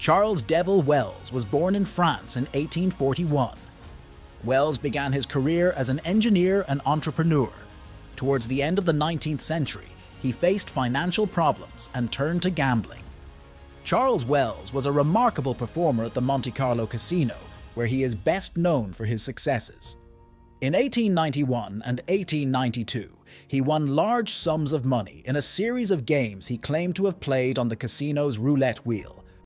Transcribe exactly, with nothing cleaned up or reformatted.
Charles Devil Wells was born in France in eighteen forty-one. Wells began his career as an engineer and entrepreneur. Towards the end of the nineteenth century, he faced financial problems and turned to gambling. Charles Wells was a remarkable performer at the Monte Carlo Casino, where he is best known for his successes. In eighteen ninety-one and eighteen ninety-two, he won large sums of money in a series of games he claimed to have played on the casino's roulette wheel.